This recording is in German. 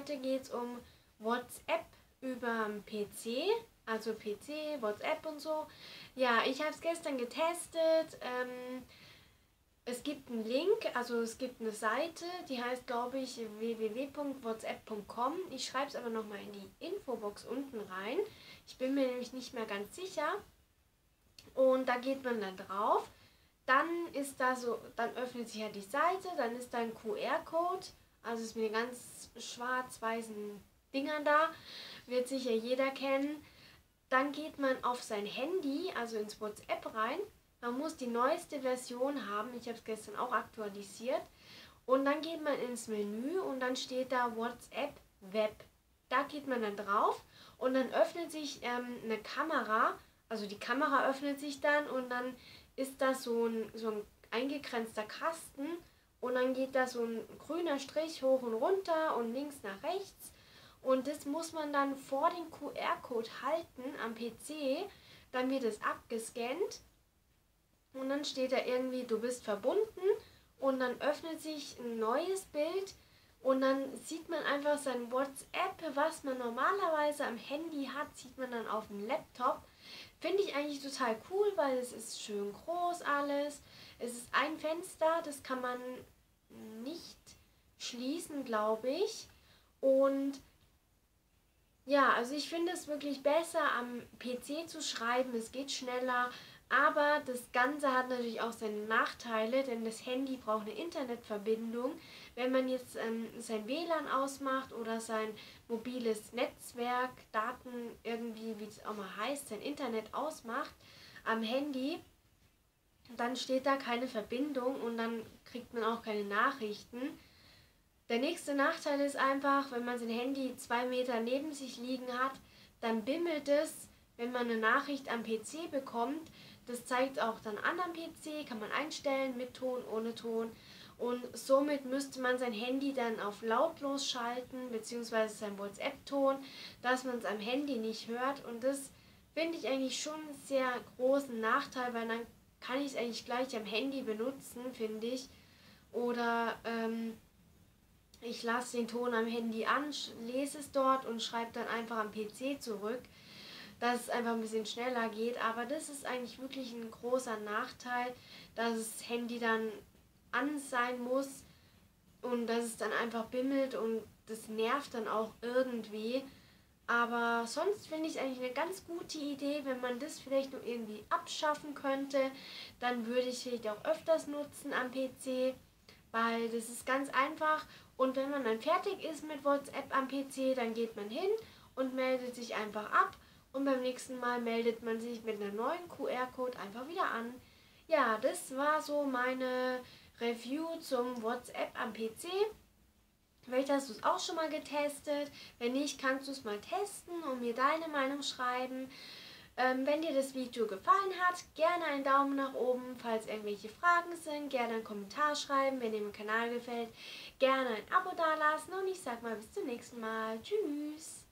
heute geht es um WhatsApp über PC, also PC, WhatsApp und so. Ja, ich habe es gestern getestet. Es gibt einen Link, also es gibt eine Seite, die heißt, glaube ich, www.whatsapp.com. Ich schreibe es aber nochmal in die Infobox unten rein. Ich bin mir nämlich nicht mehr ganz sicher. Und da geht man dann drauf. Dann ist da so, dann öffnet sich ja die Seite, dann ist da ein QR-Code, also ist mit den ganz schwarz-weißen Dingern da, wird sicher jeder kennen. Dann geht man auf sein Handy, also ins WhatsApp rein. Man muss die neueste Version haben, ich habe es gestern auch aktualisiert. Und dann geht man ins Menü und dann steht da WhatsApp Web. Da geht man dann drauf und dann öffnet sich eine Kamera, also die Kamera öffnet sich dann und dann ist das so ein eingegrenzter Kasten und dann geht da so ein grüner Strich hoch und runter und links nach rechts. Und das muss man dann vor den QR-Code halten am PC, dann wird es abgescannt und dann steht da irgendwie, du bist verbunden und dann öffnet sich ein neues Bild und dann sieht man einfach sein WhatsApp, was man normalerweise am Handy hat, sieht man dann auf dem Laptop. Finde ich eigentlich total cool, weil es ist schön groß alles. Es ist ein Fenster, das kann man nicht schließen, glaube ich. Und ja, also ich finde es wirklich besser, am PC zu schreiben. Es geht schneller, aber das Ganze hat natürlich auch seine Nachteile, denn das Handy braucht eine Internetverbindung. Wenn man jetzt sein WLAN ausmacht oder sein mobiles Netzwerk, Daten irgendwie, wie es auch mal heißt, sein Internet ausmacht am Handy, dann steht da keine Verbindung und dann kriegt man auch keine Nachrichten. Der nächste Nachteil ist einfach, wenn man sein Handy 2 Meter neben sich liegen hat, dann bimmelt es, wenn man eine Nachricht am PC bekommt. Das zeigt auch dann an am PC, kann man einstellen, mit Ton, ohne Ton. Und somit müsste man sein Handy dann auf lautlos schalten, beziehungsweise sein WhatsApp-Ton, dass man es am Handy nicht hört. Und das finde ich eigentlich schon einen sehr großen Nachteil, weil dann kann ich es eigentlich gleich am Handy benutzen, finde ich. Oder ich lasse den Ton am Handy an, lese es dort und schreibe dann einfach am PC zurück, dass es einfach ein bisschen schneller geht. Aber das ist eigentlich wirklich ein großer Nachteil, dass das Handy dann an sein muss und dass es dann einfach bimmelt und das nervt dann auch irgendwie. Aber sonst finde ich es eigentlich eine ganz gute Idee, wenn man das vielleicht noch irgendwie abschaffen könnte, dann würde ich es vielleicht auch öfters nutzen am PC, weil das ist ganz einfach. Und wenn man dann fertig ist mit WhatsApp am PC, dann geht man hin und meldet sich einfach ab. Und beim nächsten Mal meldet man sich mit einem neuen QR-Code einfach wieder an. Ja, das war so meine Review zum WhatsApp am PC. Vielleicht hast du es auch schon mal getestet. Wenn nicht, kannst du es mal testen und mir deine Meinung schreiben. Wenn dir das Video gefallen hat, gerne einen Daumen nach oben. Falls irgendwelche Fragen sind, gerne einen Kommentar schreiben. Wenn dir mein Kanal gefällt, gerne ein Abo dalassen. Und ich sag mal bis zum nächsten Mal. Tschüss!